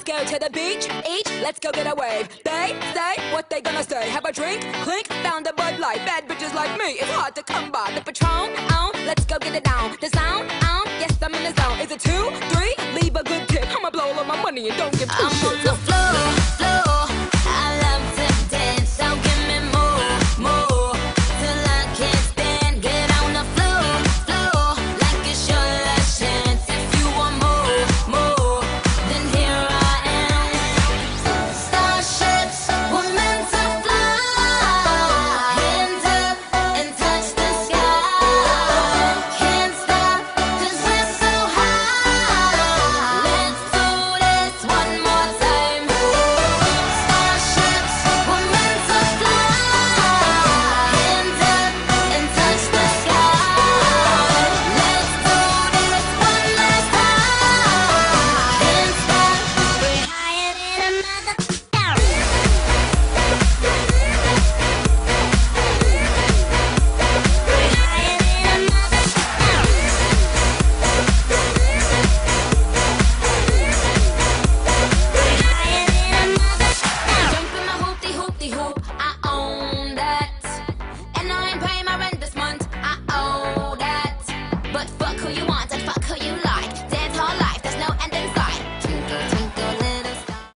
Let's go to the beach, each, let's go get a wave. They say what they gonna say. Have a drink, clink, found a Bud Light. Bad bitches like me, it's hard to come by. The Patron, let's go get it down. The sound, yes, I'm in the zone. Is it 2, 3? Leave a good tip. I'ma blow all of my money and don't give two shits. I'm on the floor, floor.